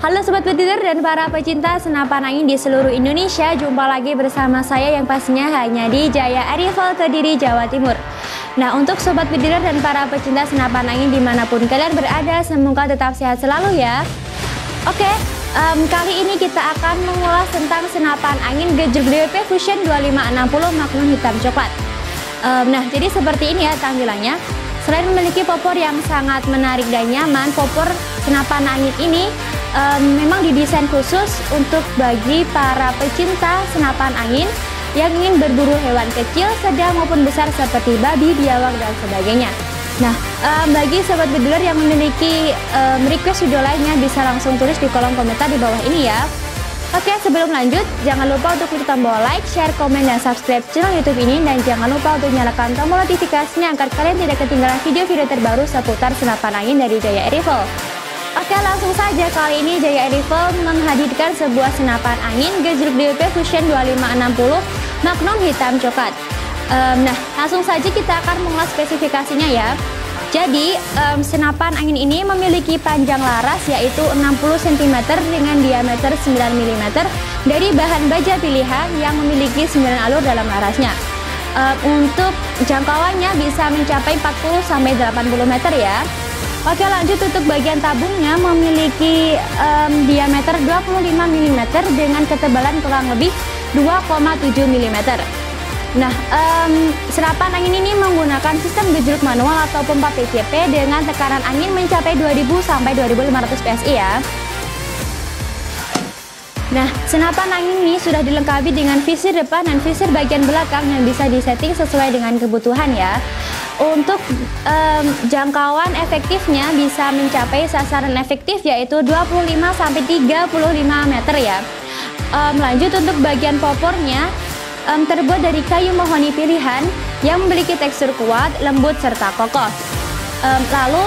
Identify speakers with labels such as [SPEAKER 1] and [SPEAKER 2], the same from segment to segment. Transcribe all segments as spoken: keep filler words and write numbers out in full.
[SPEAKER 1] Halo Sobat Bediler dan para pecinta senapan angin di seluruh Indonesia. Jumpa lagi bersama saya yang pastinya hanya di Jaya Air Rifle Kediri, Jawa Timur. Nah, untuk Sobat Bediler dan para pecinta senapan angin dimanapun kalian berada, semoga tetap sehat selalu ya. Oke, um, kali ini kita akan mengulas tentang senapan angin Gejruk D W P Fusion dua lima enam nol Magnum hitam coklat. um, Nah, jadi seperti ini ya tampilannya. Selain memiliki popor yang sangat menarik dan nyaman, popor senapan angin ini um, memang didesain khusus untuk bagi para pecinta senapan angin yang ingin berburu hewan kecil, sedang maupun besar seperti babi, biawak, dan sebagainya. Nah, um, bagi Sobat Bediler yang memiliki um, request video lainnya bisa langsung tulis di kolom komentar di bawah ini ya. Oke, sebelum lanjut, jangan lupa untuk klik tombol like, share, komen, dan subscribe channel YouTube ini. Dan jangan lupa untuk nyalakan tombol notifikasinya agar kalian tidak ketinggalan video-video terbaru seputar senapan angin dari Jaya Air Rifle. Oke, langsung saja kali ini Jaya Air Rifle menghadirkan sebuah senapan angin Gejruk D W P Fusion dua lima enam nol Magnum hitam coklat. Um, nah, langsung saja kita akan mengulas spesifikasinya ya. Jadi, um, senapan angin ini memiliki panjang laras yaitu enam puluh sentimeter dengan diameter sembilan milimeter dari bahan baja pilihan yang memiliki sembilan alur dalam larasnya. Um, untuk jangkauannya bisa mencapai empat puluh sampai delapan puluh meter ya. Oke, lanjut untuk bagian tabungnya memiliki um, diameter dua puluh lima milimeter dengan ketebalan kurang lebih dua koma tujuh milimeter. Nah, um, senapan angin ini menggunakan sistem gejruk manual atau pompa P C P dengan tekanan angin mencapai dua ribu sampai dua ribu lima ratus P S I ya. Nah, senapan angin ini sudah dilengkapi dengan visir depan dan visir bagian belakang yang bisa disetting sesuai dengan kebutuhan ya. Untuk um, jangkauan efektifnya bisa mencapai sasaran efektif yaitu dua puluh lima sampai tiga puluh lima meter ya. Um, lanjut untuk bagian popornya Um, terbuat dari kayu mahoni pilihan yang memiliki tekstur kuat, lembut, serta kokoh. Um, lalu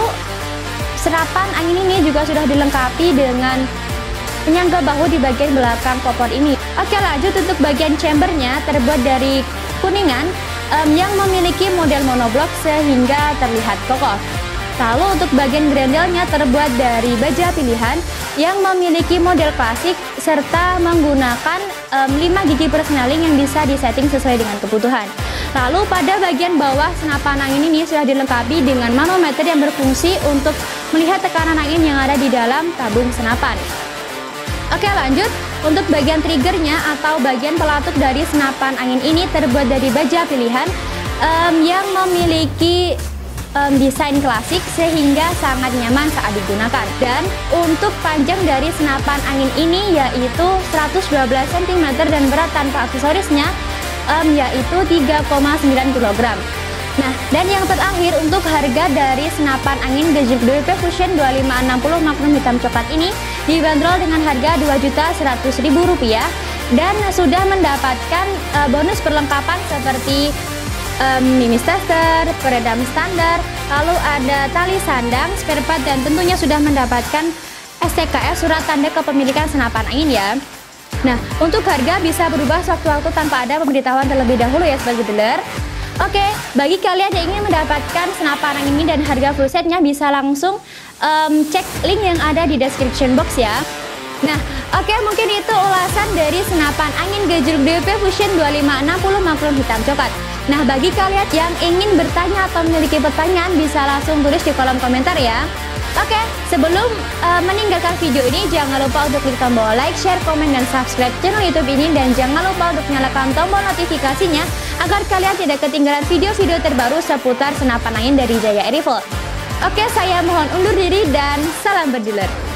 [SPEAKER 1] senapan angin ini juga sudah dilengkapi dengan penyangga bahu di bagian belakang popor ini. Oke, lanjut untuk bagian chambernya terbuat dari kuningan um, yang memiliki model monoblok sehingga terlihat kokoh. Lalu untuk bagian grendelnya terbuat dari baja pilihan yang memiliki model klasik serta menggunakan um, lima gigi persneling yang bisa disetting sesuai dengan kebutuhan. Lalu pada bagian bawah senapan angin ini sudah dilengkapi dengan manometer yang berfungsi untuk melihat tekanan angin yang ada di dalam tabung senapan. Oke, lanjut untuk bagian triggernya atau bagian pelatuk dari senapan angin ini terbuat dari baja pilihan um, yang memiliki Um, desain klasik sehingga sangat nyaman saat digunakan. Dan untuk panjang dari senapan angin ini yaitu seratus dua belas sentimeter dan berat tanpa aksesorisnya um, yaitu tiga koma sembilan kilogram. Nah, dan yang terakhir untuk harga dari senapan angin Gejruk D W P Fusion dua lima enam nol Magnum hitam coklat ini dibanderol dengan harga dua juta seratus ribu rupiah dan sudah mendapatkan uh, bonus perlengkapan seperti Um, mini starter, peredam standar, lalu ada tali sandang, spare part, dan tentunya sudah mendapatkan S T K S surat tanda kepemilikan senapan angin ya. Nah, untuk harga bisa berubah sewaktu-waktu tanpa ada pemberitahuan terlebih dahulu ya Sobat Bediler. Oke, bagi kalian yang ingin mendapatkan senapan angin ini dan harga full setnya bisa langsung um, cek link yang ada di description box ya. Nah, oke, mungkin itu ulasan dari senapan angin Gejruk D W P Fusion dua lima enam nol Magnum hitam coklat. Nah, bagi kalian yang ingin bertanya atau memiliki pertanyaan bisa langsung tulis di kolom komentar ya. Oke, sebelum uh, meninggalkan video ini jangan lupa untuk klik tombol like, share, komen, dan subscribe channel YouTube ini. Dan jangan lupa untuk nyalakan tombol notifikasinya agar kalian tidak ketinggalan video-video terbaru seputar senapan angin dari Jaya Air Rifle. Oke, saya mohon undur diri dan salam bediler.